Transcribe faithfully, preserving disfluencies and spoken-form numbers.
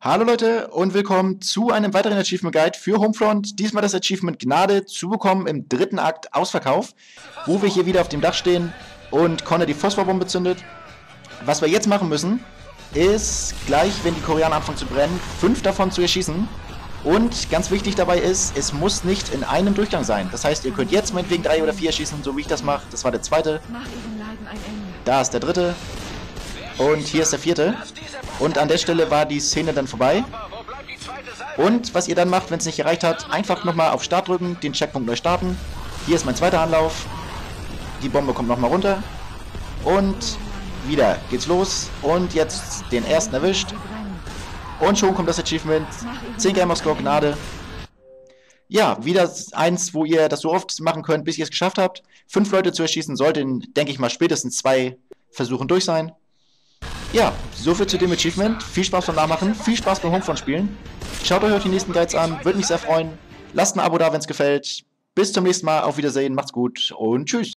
Hallo Leute und willkommen zu einem weiteren Achievement Guide für Homefront. Diesmal das Achievement Gnade zu bekommen im dritten Akt Ausverkauf, wo wir hier wieder auf dem Dach stehen und Connor die Phosphorbombe zündet. Was wir jetzt machen müssen, ist gleich, wenn die Koreaner anfangen zu brennen, fünf davon zu erschießen. Und ganz wichtig dabei ist, es muss nicht in einem Durchgang sein. Das heißt, ihr könnt jetzt meinetwegen drei oder vier erschießen, so wie ich das mache. Das war der zweite. Da ist der dritte. Und hier ist der vierte. Und an der Stelle war die Szene dann vorbei. Und was ihr dann macht, wenn es nicht gereicht hat, einfach nochmal auf Start drücken, den Checkpunkt neu starten. Hier ist mein zweiter Anlauf. Die Bombe kommt nochmal runter. Und wieder geht's los. Und jetzt den ersten erwischt. Und schon kommt das Achievement. zehn Gamerscore Gnade. Ja, wieder eins, wo ihr das so oft machen könnt, bis ihr es geschafft habt. Fünf Leute zu erschießen sollten, denke ich mal, spätestens zwei Versuchen durch sein. Ja, soviel zu dem Achievement. Viel Spaß beim Nachmachen, viel Spaß beim Homefront spielen. Schaut euch die nächsten Guides an, würde mich sehr freuen. Lasst ein Abo da, wenn es gefällt. Bis zum nächsten Mal, auf Wiedersehen, macht's gut und tschüss.